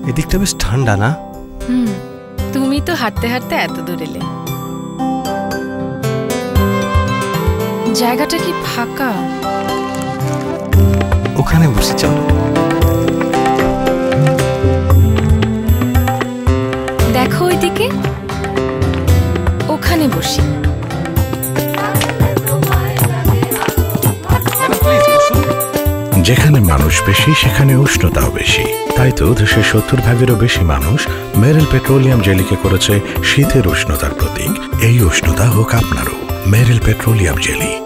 এদিকটা বেশ ঠান্ডা না? তুমি তো হাঁটতে হাঁটতে এত দূর এলে। জায়গাটা কি ফাঁকা? ওখানে বসি, চলো। দেখো ওইদিকে, ওখানে বসি। যেখানে মানুষ বেশি সেখানে উষ্ণতাও বেশি, তাই তো দেশের 70% বেশি মানুষ মেরিল পেট্রোলিয়াম জেলিকে করেছে শীতের উষ্ণতার প্রতীক। এই উষ্ণতা হোক আপনারও। Meril petroleum jelly.